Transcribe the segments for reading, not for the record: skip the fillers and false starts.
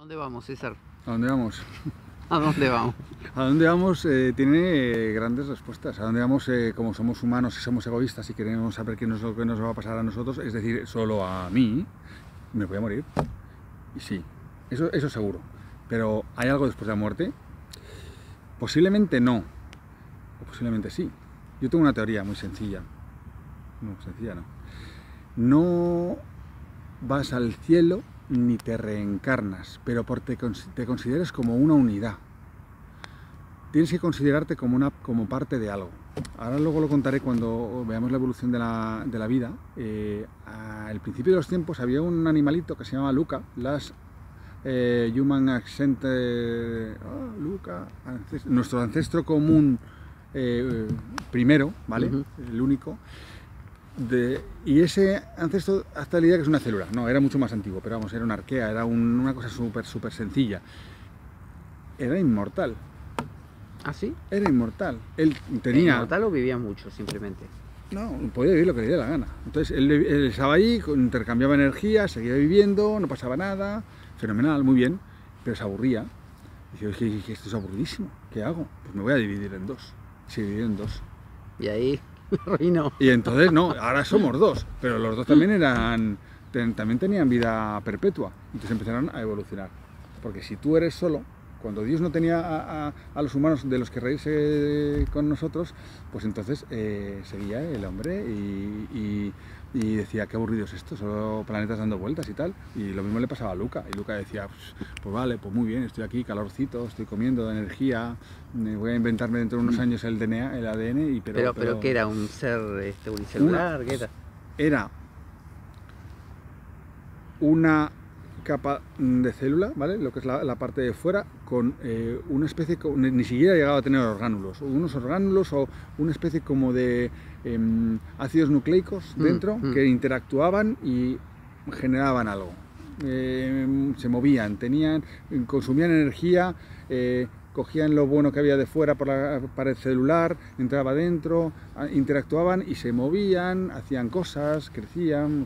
dónde vamos, César? ¿A dónde vamos? ¿A dónde vamos? A dónde vamos tiene grandes respuestas. A dónde vamos, como somos humanos y somos egoístas y queremos saber qué es lo que nos va a pasar a nosotros, es decir, solo a mí, me voy a morir. Y sí, eso seguro. Pero ¿hay algo después de la muerte? Posiblemente no, o posiblemente sí. Yo tengo una teoría muy sencilla. No, sencilla no. No vas al cielo ni te reencarnas, pero te consideres como una unidad. Tienes que considerarte como parte de algo. Ahora luego lo contaré cuando veamos la evolución de la vida. Al principio de los tiempos había un animalito que se llamaba Luca, Human Accent, Luca, nuestro ancestro común primero, ¿vale? El único. Y ese ancestro, hasta la idea que es una célula, no, era mucho más antiguo, pero vamos, era una arquea, era una cosa súper sencilla. Era inmortal. ¿Ah, sí? Era inmortal. Él tenía... ¿Inmortal o vivía mucho, simplemente? No, podía vivir lo que le diera la gana. Entonces él estaba ahí, intercambiaba energía, seguía viviendo, no pasaba nada, fenomenal, muy bien, pero se aburría. Y decía, es que esto es aburridísimo, ¿qué hago? Pues me voy a dividir en dos. Se dividió en dos. Y ahí ruinó. Y entonces, no, ahora somos dos, pero los dos también también tenían vida perpetua. Entonces empezaron a evolucionar. Porque si tú eres solo, cuando Dios no tenía a los humanos de los que reírse con nosotros, pues entonces seguía el hombre y decía, qué aburrido es esto, solo planetas dando vueltas y tal. Y lo mismo le pasaba a Luca. Y Luca decía, pues vale, pues muy bien, estoy aquí, calorcito, estoy comiendo energía, voy a inventarme dentro de unos años el DNA, el ADN. Pero ¿qué era? ¿Un ser unicelular? ¿Qué era? Era una capa de célula, ¿vale? Lo que es la parte de fuera, con una especie, ni siquiera llegaba a tener unos orgánulos o una especie como de ácidos nucleicos dentro que interactuaban y generaban algo. Se movían, consumían energía, cogían lo bueno que había de fuera por la pared celular, entraba dentro, interactuaban y se movían, hacían cosas, crecían.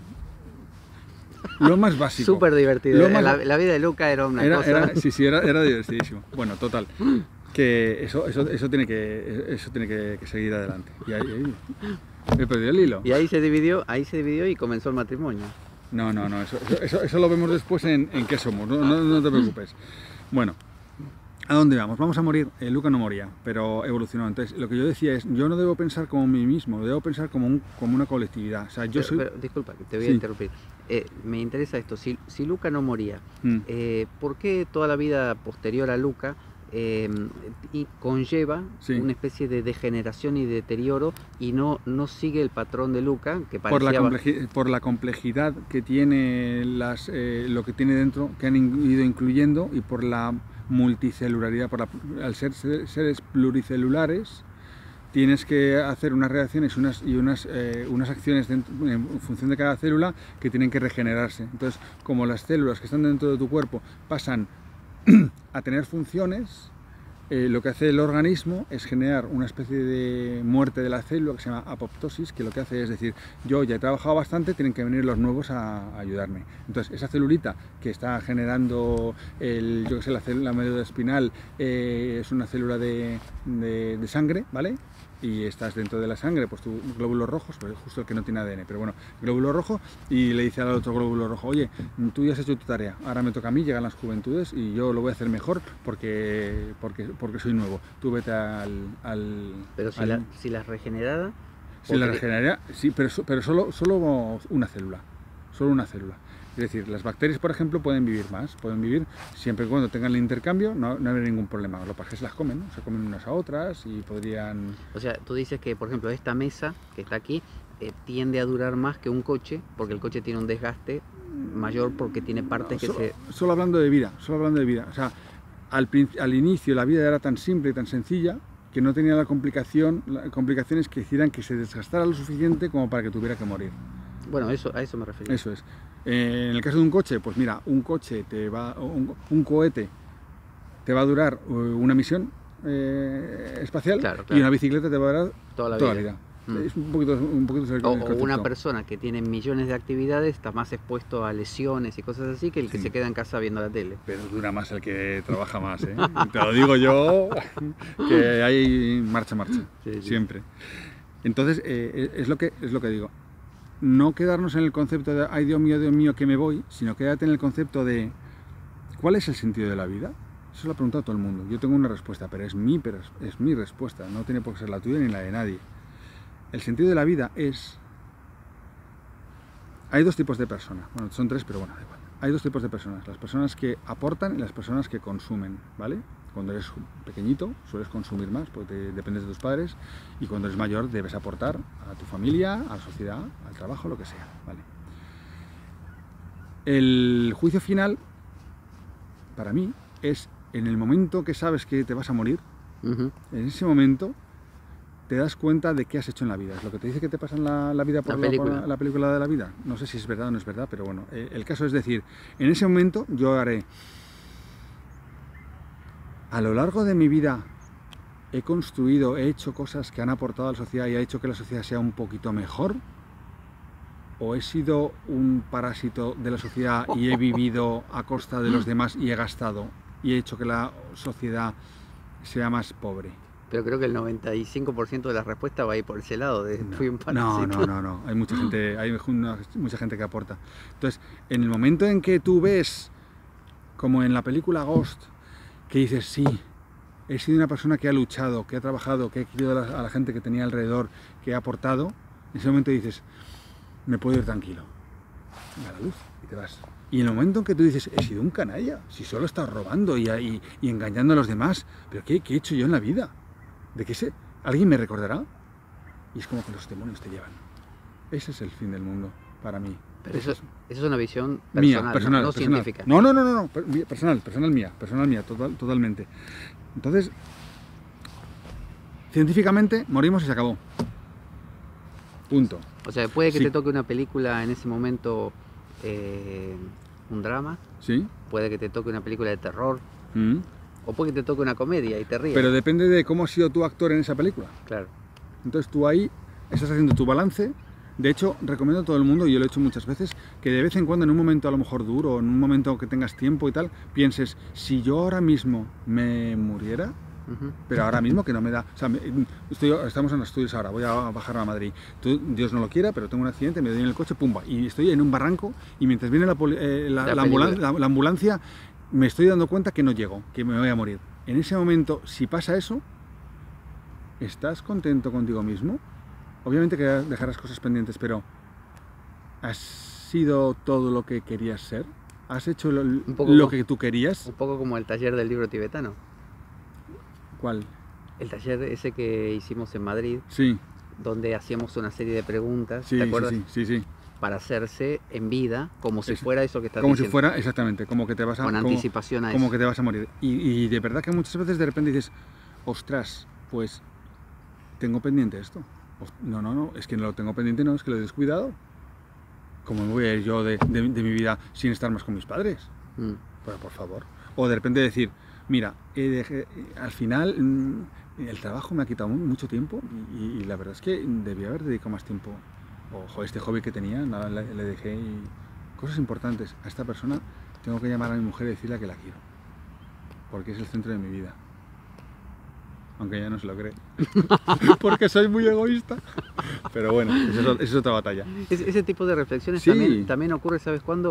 Lo más básico. Súper divertido. La vida de Luca era una cosa. Sí, era divertidísimo. Bueno, total. Que eso tiene que seguir adelante. Y ahí me perdió el hilo. Y ahí se dividió y comenzó el matrimonio. No, eso lo vemos después en qué somos, no te preocupes. Bueno, ¿a dónde vamos? Vamos a morir. Luca no moría, pero evolucionó. Entonces, lo que yo decía es, yo no debo pensar como mí mismo, debo pensar como una colectividad. O sea, pero, disculpa, que te voy a interrumpir. Me interesa esto. Si Luca no moría, ¿por qué toda la vida posterior a Luca conlleva una especie de degeneración y deterioro y no sigue el patrón de Luca, que parecía... Por la complejidad que tiene lo que tiene dentro, que han ido incluyendo, y por la multicelularidad, al ser seres pluricelulares, tienes que hacer unas reacciones y unas acciones en función de cada célula que tienen que regenerarse. Entonces, como las células que están dentro de tu cuerpo pasan a tener funciones, lo que hace el organismo es generar una especie de muerte de la célula que se llama apoptosis, que lo que hace es decir, yo ya he trabajado bastante, tienen que venir los nuevos a ayudarme. Entonces, esa celulita que está generando la célula médula espinal es una célula de sangre, ¿vale? Y estás dentro de la sangre, pues tu glóbulos rojos, pues justo el que no tiene ADN, pero bueno, glóbulo rojo, y le dice al otro glóbulo rojo, oye, tú ya has hecho tu tarea, ahora me toca a mí, llegan las juventudes y yo lo voy a hacer mejor porque soy nuevo, tú vete Pero si las regenerara... Si la regeneraría, sí, pero solo una célula, Es decir, las bacterias, por ejemplo, pueden vivir más, pueden vivir siempre y cuando tengan el intercambio, no habrá ningún problema. Los pajes las comen, ¿no? Se comen unas a otras y podrían... O sea, tú dices que, por ejemplo, esta mesa que está aquí tiende a durar más que un coche, porque el coche tiene un desgaste mayor porque tiene partes Solo hablando de vida. O sea, al inicio la vida era tan simple y tan sencilla que no tenía complicaciones que hicieran que se desgastara lo suficiente como para que tuviera que morir. Bueno, a eso me refería. Eso es. En el caso de un coche, pues mira, un cohete te va a durar una misión espacial, claro. Y una bicicleta te va a durar toda la vida. Es un poquito el O concepto. una persona que tiene millones de actividades está más expuesto a lesiones y cosas así que el que Sí. se queda en casa viendo la tele. Pero dura más el que trabaja más, ¿eh? Te lo digo yo, que hay marcha, Sí, sí. siempre. Entonces, es lo que digo. No quedarnos en el concepto de, ay Dios mío, que me voy, sino quédate en el concepto de, ¿cuál es el sentido de la vida? Eso lo ha preguntado todo el mundo. Yo tengo una respuesta, pero es mi respuesta, no tiene por qué ser la tuya ni la de nadie. El sentido de la vida es... Hay dos tipos de personas, bueno, son tres, pero bueno, da igual. Hay dos tipos de personas, las personas que aportan y las personas que consumen, ¿vale? Cuando eres pequeñito sueles consumir más porque dependes de tus padres, y cuando eres mayor debes aportar a tu familia, a la sociedad, al trabajo, lo que sea, ¿vale? El juicio final, para mí, es en el momento que sabes que te vas a morir, Ujú. en ese momento te das cuenta de qué has hecho en la vida. Es lo que te dice que te pasa en la vida por La película. por la película de la vida. No sé si es verdad o no es verdad, pero bueno, el caso es decir, en ese momento yo haré, a lo largo de mi vida he construido, he hecho cosas que han aportado a la sociedad y ha hecho que la sociedad sea un poquito mejor, o he sido un parásito de la sociedad y he vivido a costa de los demás y he gastado y he hecho que la sociedad sea más pobre. Pero creo que el 95% de la respuesta va a ir por ese lado, de fui un parásito. No. Hay mucha gente que aporta. Entonces, en el momento en que tú ves, como en la película Ghost, que dices, sí, he sido una persona que ha luchado, que ha trabajado, que ha querido a la gente que tenía alrededor, que ha aportado, en ese momento dices, me puedo ir tranquilo. A la luz y te vas. Y en el momento en que tú dices, he sido un canalla, si solo he estado robando y engañando a los demás, pero ¿qué he hecho yo en la vida? ¿De qué sé? ¿Alguien me recordará? Y es como que los demonios te llevan. Ese es el fin del mundo, para mí. Pero eso es una visión Mía, personal, no personal. científica. No, personal mía, totalmente. Entonces, científicamente morimos y se acabó. Punto. O sea, puede que Sí. te toque una película en ese momento, un drama, ¿Sí? puede que te toque una película de terror, Mm. o puede que te toque una comedia y te rías. Pero depende de cómo has sido tu actor en esa película. Claro. Entonces tú ahí estás haciendo tu balance. De hecho, recomiendo a todo el mundo, y yo lo he hecho muchas veces, que de vez en cuando, en un momento a lo mejor duro, en un momento que tengas tiempo y tal, pienses, si yo ahora mismo me muriera, Ujú. pero ahora mismo que no me da... O sea, estamos en Asturias ahora, voy a bajar a Madrid. Dios no lo quiera, pero tengo un accidente, me doy en el coche, pumba, y estoy en un barranco, y mientras viene la ambulancia, me estoy dando cuenta que no llego, que me voy a morir. En ese momento, si pasa eso, ¿estás contento contigo mismo? Obviamente que dejarás cosas pendientes, pero ¿has sido todo lo que querías ser? ¿Has hecho lo que tú querías? Un poco como el taller del libro tibetano. ¿Cuál? El taller ese que hicimos en Madrid, Sí, donde hacíamos una serie de preguntas, sí, ¿te acuerdas? sí. Para hacerse en vida, como si fuera eso que estás Como diciendo. si fuera, exactamente, como que te vas a... Con anticipación a como eso. que te vas a morir. Y de verdad que muchas veces de repente dices, ostras, pues tengo pendiente esto. No, es que no lo tengo pendiente, no, es que lo he descuidado. ¿Cómo me voy a ir yo de mi vida sin estar más con mis padres? Mm. Pero por favor. O de repente decir, mira, al final el trabajo me ha quitado mucho tiempo y la verdad es que debía haber dedicado más tiempo. Ojo, este hobby que tenía, nada, le dejé. Y cosas importantes. A esta persona tengo que llamar a mi mujer y decirle que la quiero. Porque es el centro de mi vida. Aunque ella no se lo cree. Porque soy muy egoísta. Pero bueno, esa es otra batalla. Ese tipo de reflexiones Sí. también ocurre, ¿sabes cuándo?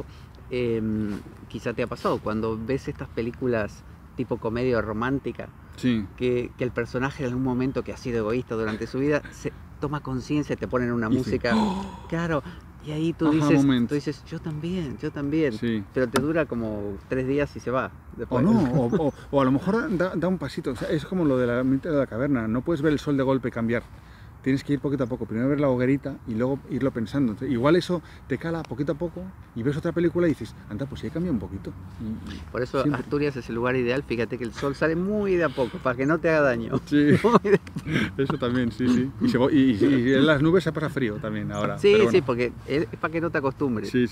Quizá te ha pasado, cuando ves estas películas tipo comedia romántica, Sí. que el personaje en algún momento que ha sido egoísta durante su vida se toma conciencia, te ponen una Y dice, música, claro, y ahí tú Aha, dices, moment. yo también, Sí. pero te dura como 3 días y se va. O Después. no, o a lo mejor da un pasito. O sea, es como lo de la mitad de la caverna. No puedes ver el sol de golpe y cambiar. Tienes que ir poquito a poco. Primero ver la hoguerita y luego irlo pensando. Entonces, igual eso te cala poquito a poco y ves otra película y dices, anda, pues sí he cambiado un poquito. Por eso siempre. Asturias es el lugar ideal, fíjate que el sol sale muy de a poco, para que no te haga daño. Sí, Muy de- eso también, sí. Y en las nubes se pasa frío también ahora. Sí, pero bueno. sí, porque es para que no te acostumbres. Sí.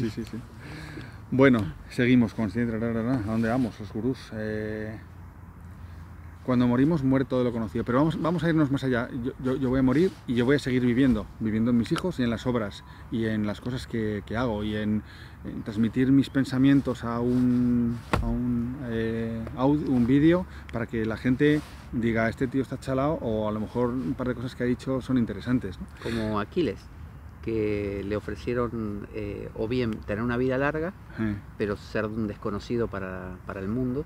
Bueno, seguimos con... ¿A dónde vamos, los gurús? Cuando morimos muere todo lo conocido, pero vamos a irnos más allá. Yo voy a morir y yo voy a seguir viviendo en mis hijos y en las obras y en las cosas que hago y en transmitir mis pensamientos a un vídeo para que la gente diga, este tío está chalado, o a lo mejor un par de cosas que ha dicho son interesantes, ¿no? Como Aquiles, que le ofrecieron o bien tener una vida larga, pero ser un desconocido para el mundo.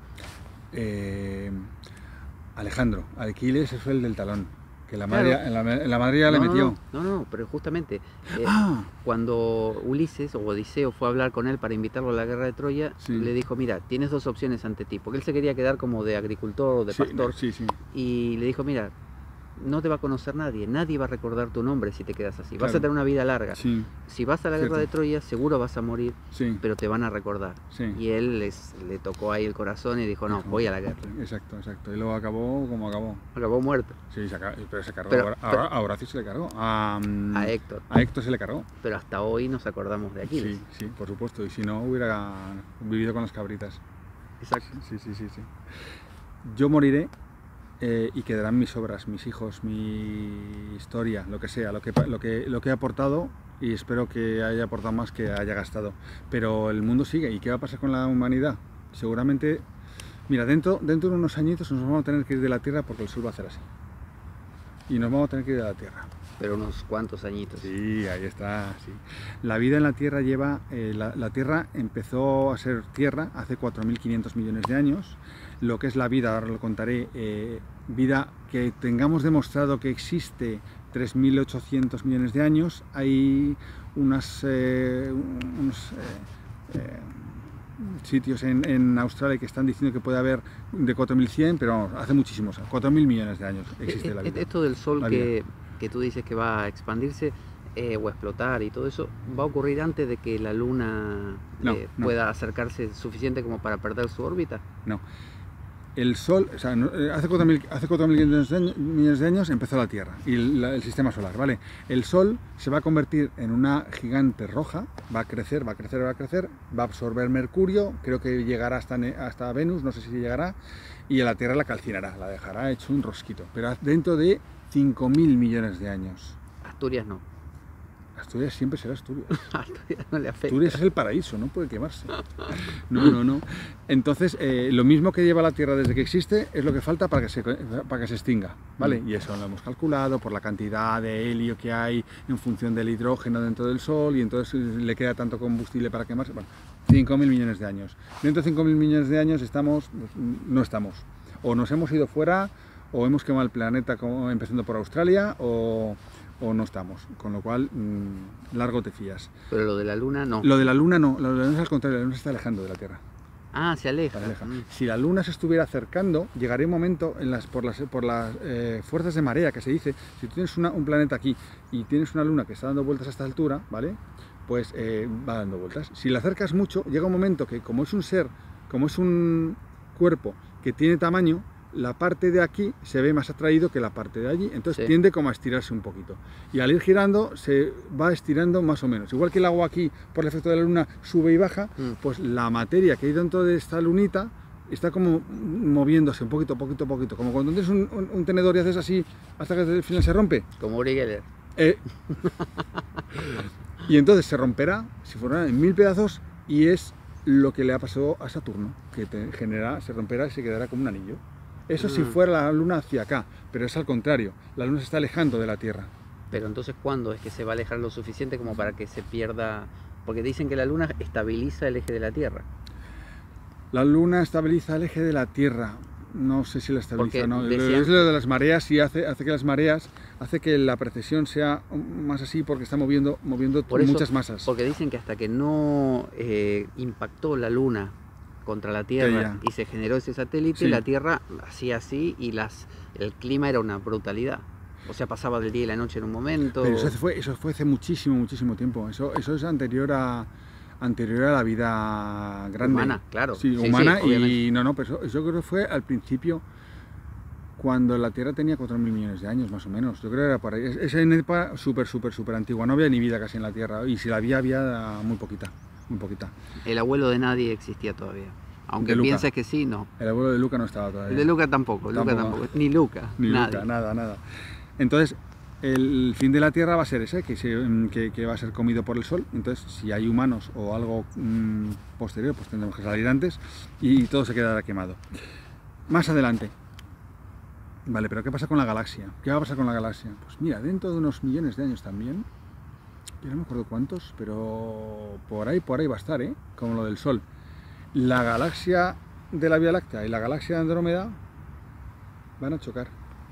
Alejandro, Aquiles fue el del talón, que la Claro. madre, en la madre ya le metió. No, pero justamente cuando Ulises o Odiseo fue a hablar con él para invitarlo a la guerra de Troya, Sí. le dijo, mira, tienes dos opciones ante ti, porque él se quería quedar como de agricultor o de Sí, pastor, sí, sí. y le dijo, mira, no te va a conocer nadie va a recordar tu nombre si te quedas así, vas a Claro. tener una vida larga. Sí, Si vas a la guerra de Cierto. Troya, seguro vas a morir, sí, pero te van a recordar. sí. Y él le tocó ahí el corazón y dijo, no, voy a la guerra. Exacto, exacto. Y luego acabó como acabó. Acabó muerto. Sí, pero se cargó. Pero- a Horacio se le cargó. A Héctor. A Héctor se le cargó. Pero hasta hoy nos acordamos de Aquiles. Sí, sí, por supuesto. Y si no, hubiera vivido con las cabritas. Exacto. Sí, sí, sí, sí. Yo moriré y quedarán mis obras, mis hijos, mi historia, lo que sea, lo que he aportado, y espero que haya aportado más que haya gastado. Pero el mundo sigue. ¿Y qué va a pasar con la humanidad? Seguramente, mira, dentro de unos añitos nos vamos a tener que ir de la Tierra porque el Sol va a hacer así. Y nos vamos a tener que ir de la Tierra. Pero unos cuantos añitos. Sí, ahí está. Sí. La vida en la Tierra lleva... la Tierra empezó a ser Tierra hace 4.500 millones de años. Lo que es la vida, ahora lo contaré, vida que tengamos demostrado que existe 3.800 millones de años. Hay unos sitios en Australia que están diciendo que puede haber de 4.100, pero vamos, hace muchísimos, 4.000 millones de años existe la vida. Esto del Sol La que tú dices que va a expandirse o a explotar y todo eso, ¿va a ocurrir antes de que la Luna No. pueda acercarse suficiente como para perder su órbita? No. El Sol, o sea, hace 4.500 millones de años empezó la Tierra y el sistema solar, ¿vale? El Sol se va a convertir en una gigante roja, va a crecer, va a absorber mercurio, creo que llegará hasta Venus, no sé si llegará, y a la Tierra la calcinará, la dejará hecho un rosquito, pero dentro de 5.000 millones de años. Asturias no. Asturias siempre será Asturias. Asturias no le afecta. Asturias es el paraíso, no puede quemarse. No. Entonces, lo mismo que lleva la Tierra desde que existe es lo que falta para que se extinga, ¿vale? Y eso lo hemos calculado por la cantidad de helio que hay en función del hidrógeno dentro del Sol, y entonces le queda tanto combustible para quemarse. Bueno, 5.000 millones de años. Dentro de 5.000 millones de años no estamos. O nos hemos ido fuera, o hemos quemado el planeta empezando por Australia, o no estamos, con lo cual largo te fías. Pero lo de la Luna no. Lo de la Luna no, lo de la Luna es al contrario, la Luna se está alejando de la Tierra. Ah, se aleja. Si la Luna se estuviera acercando, llegaría un momento por las fuerzas de marea que se dice, si tú tienes un planeta aquí y tienes una Luna que está dando vueltas a esta altura, ¿vale? Pues va dando vueltas. Si la acercas mucho, llega un momento que como es un cuerpo que tiene tamaño, la parte de aquí se ve más atraído que la parte de allí, entonces tiende como a estirarse un poquito. Y al ir girando se va estirando más o menos. Igual que el agua aquí, por el efecto de la Luna, sube y baja, pues la materia que hay dentro de esta lunita está como moviéndose un poquito, como cuando tienes un tenedor y haces así hasta que al final se rompe. Como Uri Geller. Y entonces se romperá, si fuera en 1000 pedazos, y es lo que le ha pasado a Saturno, que se romperá y se quedará como un anillo. Eso si fuera la Luna hacia acá, pero es al contrario, la Luna se está alejando de la Tierra. Pero entonces, ¿cuándo es que se va a alejar lo suficiente como para que se pierda? Porque dicen que la Luna estabiliza el eje de la Tierra. La Luna estabiliza el eje de la Tierra. No sé si la estabiliza o no. Decían... Es lo de las mareas, y hace que las mareas, hace que la precesión sea más así, porque está moviendo muchas masas. Porque dicen que hasta que no impactó la Luna contra la Tierra y se generó ese satélite, la Tierra hacía así y el clima era una brutalidad. O sea, pasaba del día y la noche en un momento. Pero eso fue hace muchísimo tiempo. Eso es anterior a la vida grande. Humana, claro. Sí, humana, y pero eso creo que fue al principio, cuando la Tierra tenía 4.000 millones de años, más o menos. Yo creo que era por ahí. Es en época súper antigua. No había ni vida casi en la Tierra, y si la había muy poquita. El abuelo de nadie existía todavía. Aunque pienses que sí, no. El abuelo de Luca no estaba todavía. El de Luca tampoco. Ni Luca. Ni nadie. Luca, nada. Entonces, el fin de la Tierra va a ser ese, que va a ser comido por el Sol. Entonces, si hay humanos o algo posterior, pues tendremos que salir antes y todo se quedará quemado. Más adelante. Vale, pero ¿qué pasa con la galaxia? ¿Qué va a pasar con la galaxia? Pues mira, dentro de unos millones de años también, yo no me acuerdo cuántos, pero por ahí va a estar, como lo del Sol. La galaxia de la Vía Láctea y la galaxia de Andrómeda van a chocar.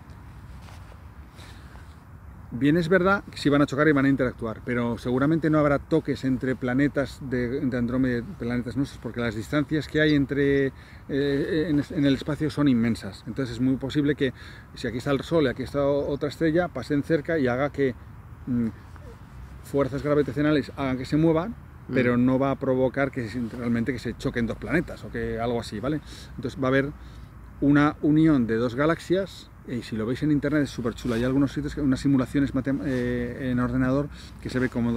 Bien, es verdad que sí van a chocar y van a interactuar, pero seguramente no habrá toques entre planetas de Andrómeda y planetas nuestros, porque las distancias que hay entre en el espacio son inmensas. Entonces es muy posible que si aquí está el Sol y aquí está otra estrella, pasen cerca y haga que fuerzas gravitacionales hagan que se muevan, pero no va a provocar que realmente que se choquen dos planetas o que algo así, ¿vale? Entonces va a haber una unión de dos galaxias. Y si lo veis en internet es súper chulo. Hay algunos sitios, unas simulaciones en ordenador que se ve como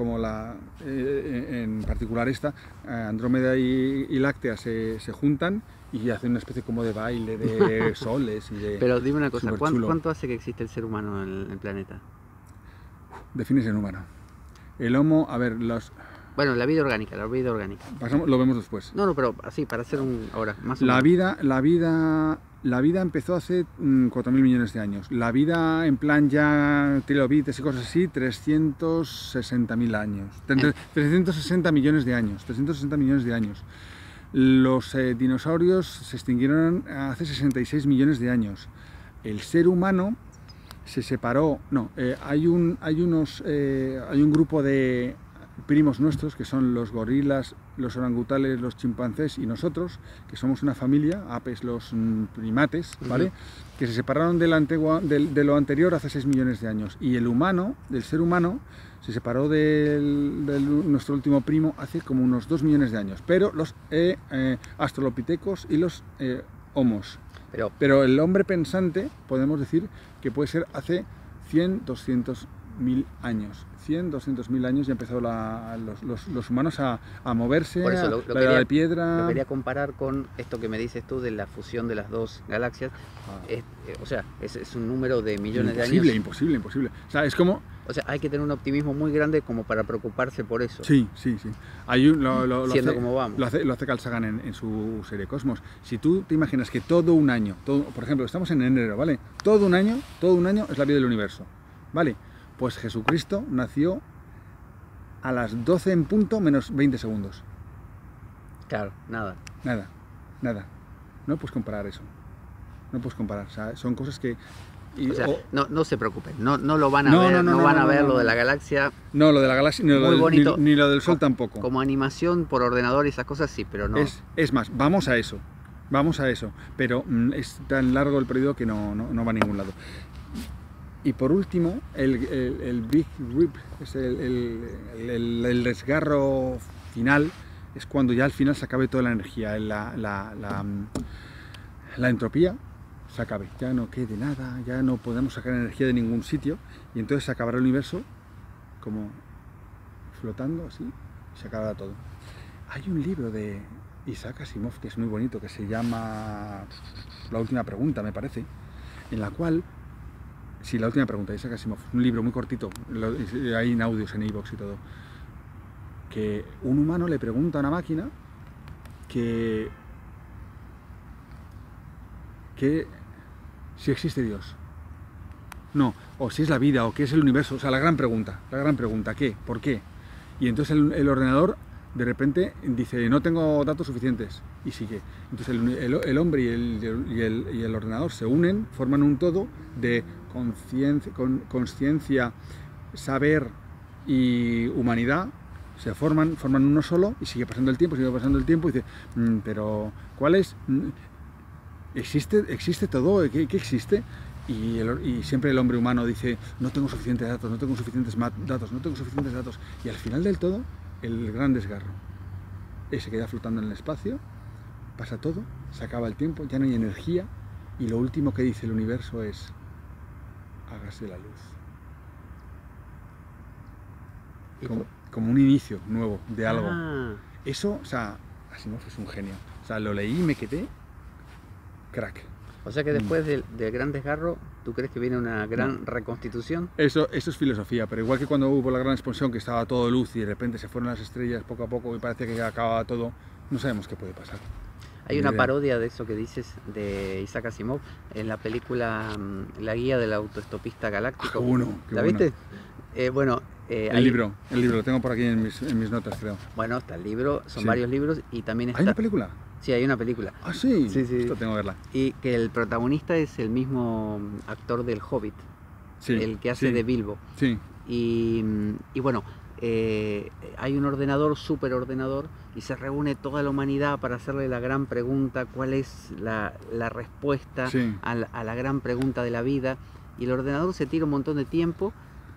en particular esta, Andrómeda y Láctea se juntan y hacen una especie como de baile de soles y de... Pero dime una cosa, ¿cuánto hace que existe el ser humano en el planeta? Defines en humano. El Homo, a ver, Bueno, la vida orgánica. Lo vemos después. No, pero así, para hacer ahora, más o menos. La vida empezó hace 4.000 millones de años. La vida en plan ya trilobites y cosas así, 360.000 años. 360 millones de años. 360 millones de años. Los dinosaurios se extinguieron hace 66 millones de años. El ser humano se separó... No, hay un grupo de primos nuestros, que son los gorilas, los orangutanes, los chimpancés y nosotros, que somos una familia, apes, los primates, ¿vale? Que se separaron de lo anterior hace 6 millones de años. Y el ser humano, se separó de nuestro último primo hace como unos 2 millones de años. Pero los australopitecos y los homos. Pero el hombre pensante, podemos decir que puede ser hace 100, 200.000 años. 100, 200.000 años y han empezado los humanos a moverse. Por eso la edad de piedra. Lo quería comparar con esto que me dices tú de la fusión de las dos galaxias. O sea, es un número de millones de años. Imposible. O sea, es como... O sea, hay que tener un optimismo muy grande como para preocuparse por eso. Sí. Siendo como vamos. Lo hace Carl Sagan en su serie Cosmos. Si tú te imaginas que todo un año, por ejemplo, estamos en enero, ¿vale? Todo un año es la vida del universo, ¿vale? Pues Jesucristo nació a las 12 en punto menos 20 segundos. Claro, nada. No puedes comparar eso. O sea, son cosas que... no se preocupen, no lo van a ver, no van a ver lo de la galaxia. No, lo de la galaxia, ni lo del Sol tampoco. Como animación por ordenador y esas cosas sí, pero no. Es más, vamos a eso, pero es tan largo el periodo que no va a ningún lado. Y por último, el Big Rip, es el desgarro final, es cuando ya al final se acabe toda la energía, la entropía se acabe, ya no quede nada, ya no podemos sacar energía de ningún sitio y entonces se acabará el universo como flotando así, y se acabará todo. Hay un libro de Isaac Asimov que es muy bonito, que se llama La última pregunta, me parece, en la cual... Sí, La última pregunta, Isaac Asimov, un libro muy cortito, hay en audios en iVoox y todo, que un humano le pregunta a una máquina que si existe Dios, no, o si es la vida, o qué es el universo, o sea, la gran pregunta, ¿qué? ¿Por qué? Y entonces el ordenador de repente dice, no tengo datos suficientes, y sigue. Entonces el hombre y el ordenador se unen, forman un todo de conciencia, saber y humanidad, se forman uno solo, y sigue pasando el tiempo, y dice, pero ¿cuál es? ¿Existe todo? ¿Qué existe? Y siempre el hombre humano dice, no tengo suficientes datos, no tengo suficientes datos, y al final del todo, el gran desgarro. Se queda flotando en el espacio, pasa todo, se acaba el tiempo, ya no hay energía, y lo último que dice el universo es, hágase la luz. Como un inicio nuevo de algo. Eso, o sea, Asimov es un genio. O sea, lo leí y me quedé crack. O sea que después del gran desgarro, ¿tú crees que viene una gran reconstitución? Eso es filosofía, pero igual que cuando hubo la gran expansión, que estaba todo luz y de repente se fueron las estrellas poco a poco y parecía que acababa todo, no sabemos qué puede pasar. Hay una parodia de eso que dices de Isaac Asimov en la película La guía del autoestopista galáctico. Qué ¿La viste? Bueno, el libro lo tengo por aquí en mis notas, creo. Bueno, está el libro, son varios libros y también está... ¿Hay una película? Sí, hay una película. Ah, sí, sí. Esto tengo que verla. Y que el protagonista es el mismo actor del Hobbit, el que hace de Bilbo. Sí. Y bueno, hay un ordenador, superordenador, y se reúne toda la humanidad para hacerle la gran pregunta, cuál es la respuesta a la gran pregunta de la vida. Y el ordenador se tira un montón de tiempo,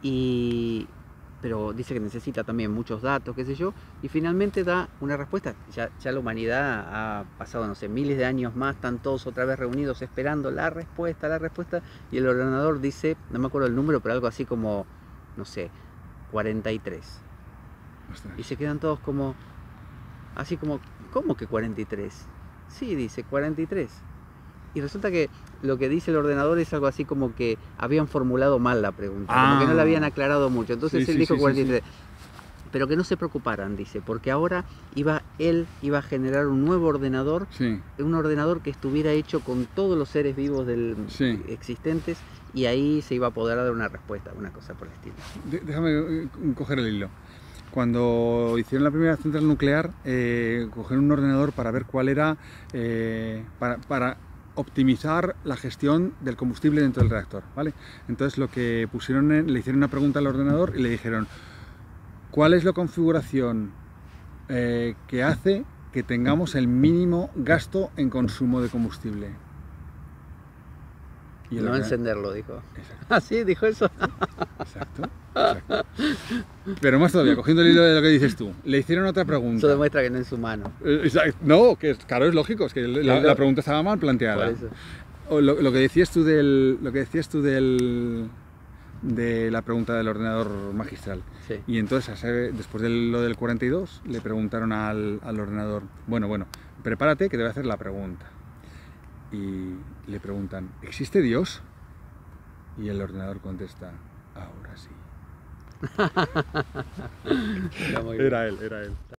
pero dice que necesita también muchos datos, qué sé yo, y finalmente da una respuesta. Ya la humanidad ha pasado, no sé, miles de años más, están todos otra vez reunidos esperando la respuesta, y el ordenador dice, no me acuerdo el número, pero algo así como, no sé, 43. Ostras. Y se quedan todos como, así como, ¿cómo que 43? Sí, dice 43. Y resulta que lo que dice el ordenador es algo así como que habían formulado mal la pregunta, como que no la habían aclarado mucho. Entonces él dijo 43. Pero que no se preocuparan, dice, porque ahora él iba a generar un nuevo ordenador, un ordenador que estuviera hecho con todos los seres vivos existentes, y ahí se iba a poder dar una respuesta, una cosa por el estilo. Déjame coger el hilo. Cuando hicieron la primera central nuclear, cogieron un ordenador para ver cuál era, para optimizar la gestión del combustible dentro del reactor, ¿vale? Entonces lo que pusieron, le hicieron una pregunta al ordenador y le dijeron, ¿cuál es la configuración que hace que tengamos el mínimo gasto en consumo de combustible? Y no encenderlo, dijo. Exacto. Ah, sí, dijo eso. Exacto. Pero más todavía, cogiendo el hilo de lo que dices tú, le hicieron otra pregunta. Eso demuestra que no es humano. No, que claro, es lógico, es que la pregunta estaba mal planteada. O lo que decías tú de la pregunta del ordenador magistral. Sí. Y entonces, después de lo del 42, le preguntaron al ordenador, bueno, prepárate que te voy a hacer la pregunta. Y le preguntan, ¿existe Dios? Y el ordenador contesta, ahora sí. Era él.